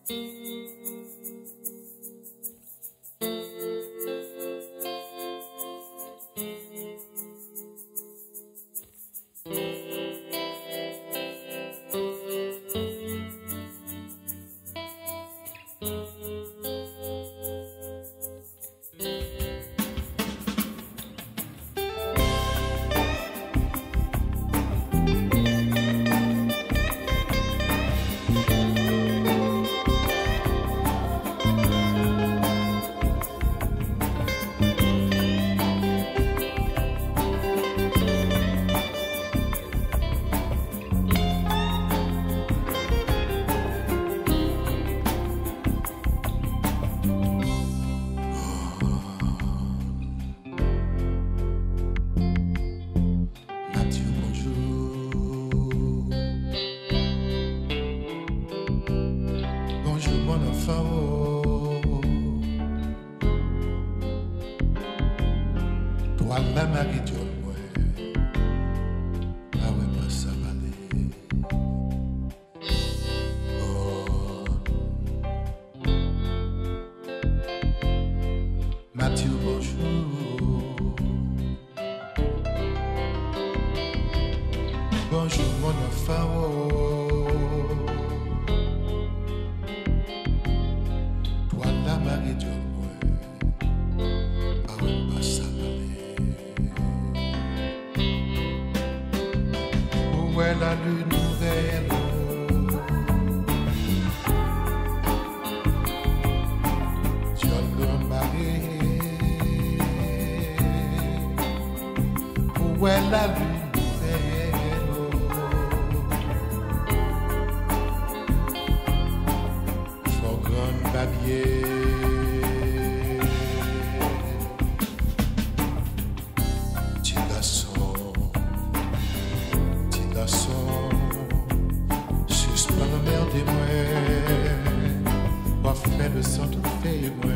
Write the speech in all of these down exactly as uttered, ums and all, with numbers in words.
Toi la Marie Dieu ouais, ah ouais pas ça valait. Oh, Mathieu bonjour, bonjour mon enfant. Oh, toi la Marie Dieu ouais, ah ouais pas ça valait. Où est la lune nouvelle? Dieu le mari. Où est la lune nouvelle? Fort grand babier. Petit garçon. Suspend la mer des moins, pas fait le sang tout fait moins.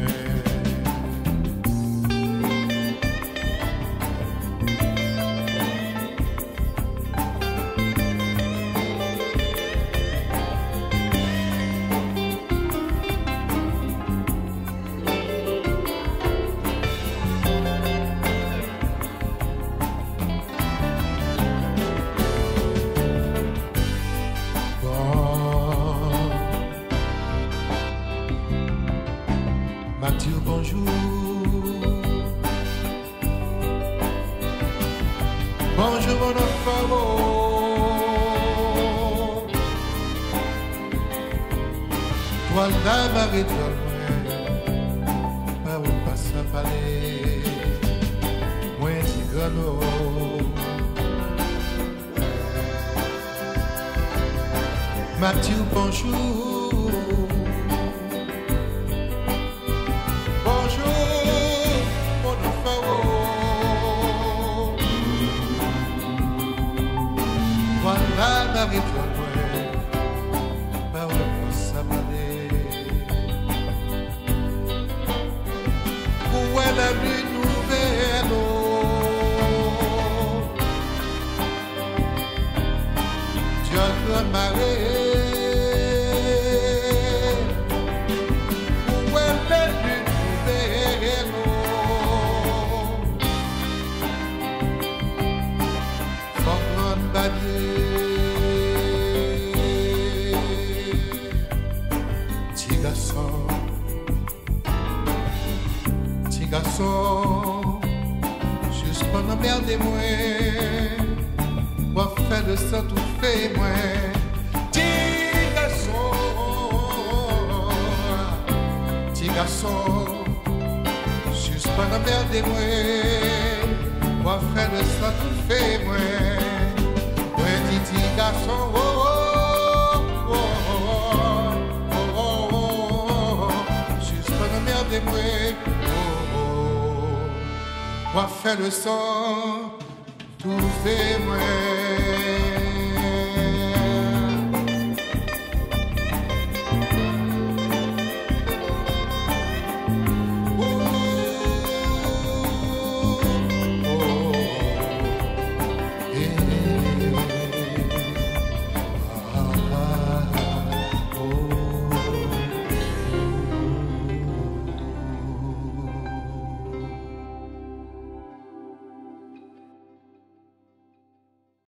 Mathieu, bonjour. Bonjour, mon enfant. Toi, la Marie, toi, moi, où passe à palais, moi, c'est grano. Mathieu, bonjour. Voilà la rive par le poids sabalé. Où est la lune nouvelle? Dieu le marée. Où est la lune nouvelle? Fort grand babier. Petit garçon, juste pour la merde des moins, pour faire le sang tout fait moins. Petit garçon, petit garçon, juste pour la merde des moins, pour faire le sang tout fait moins. Petit garçon, oh, oh, oh, oh, oh. Des moi, oh, oh, moi faire le sang, tout fait moi.